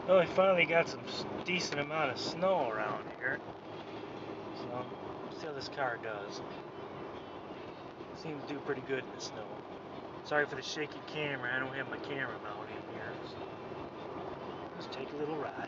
Well, we finally got some decent amount of snow around here. So, let's see how this car does. Seems to do pretty good in the snow. Sorry for the shaky camera. I don't have my camera mount in here. So let's take a little ride.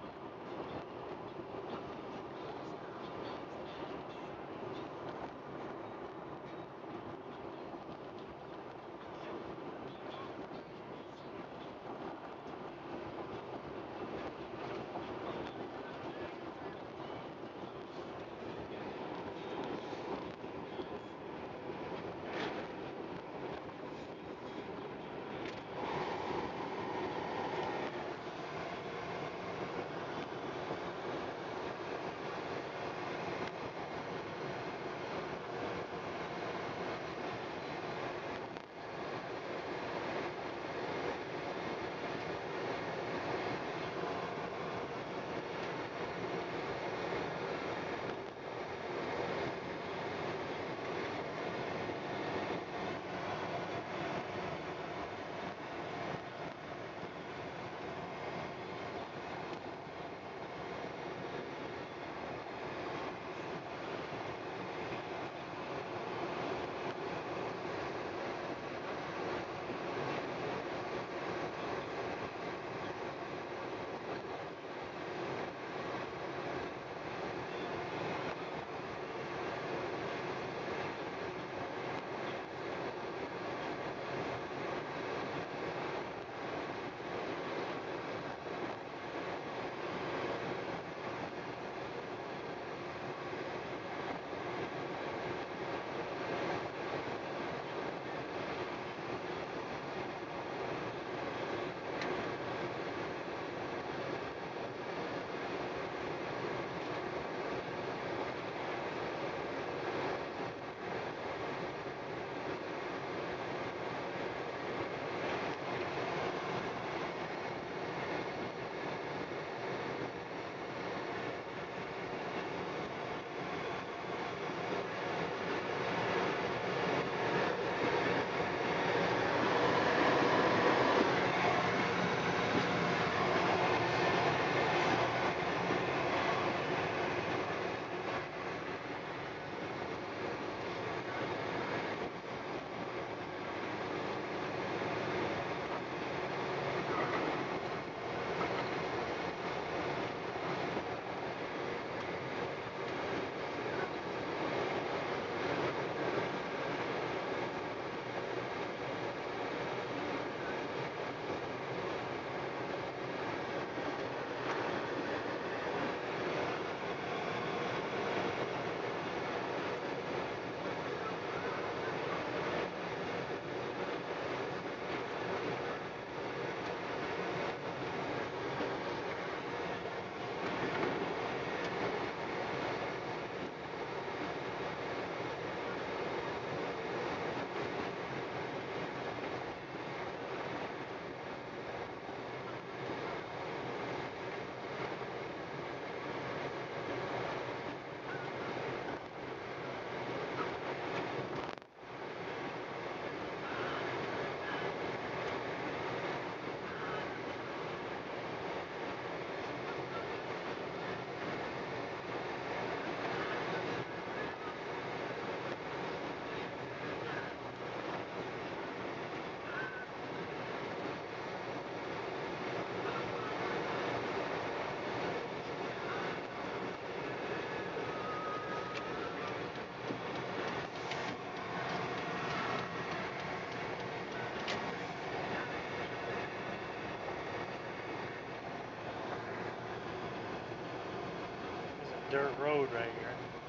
Dirt road right here.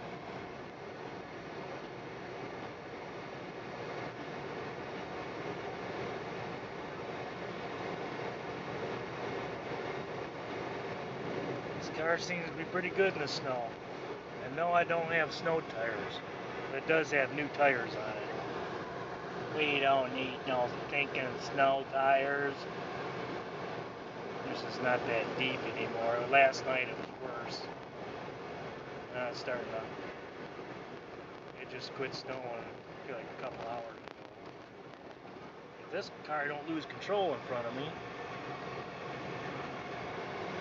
This car seems to be pretty good in the snow. And no, I don't have snow tires. But it does have new tires on it. We don't need no stinking snow tires. This is not that deep anymore. Last night it was worse. Now it's starting to. It just quit snowing. I feel like a couple hours ago. If this car don't lose control in front of me.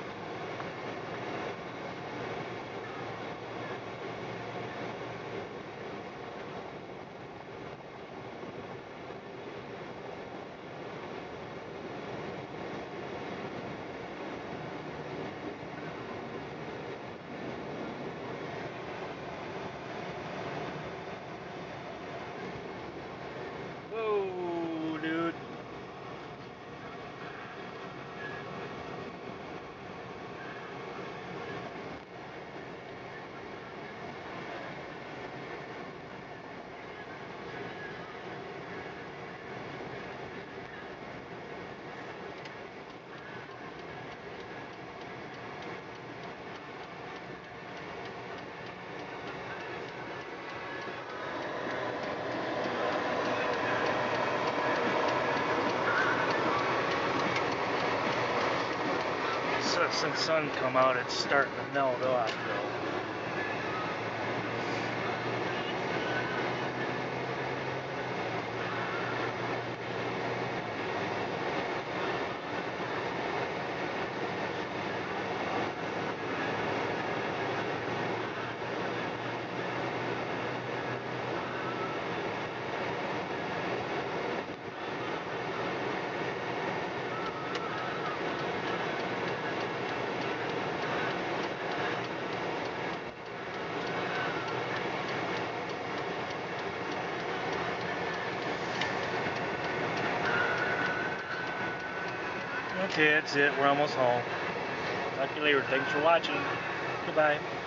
since sun come out, it's starting to melt off though. Okay, that's it. We're almost home. Talk to you later. Thanks for watching. Goodbye.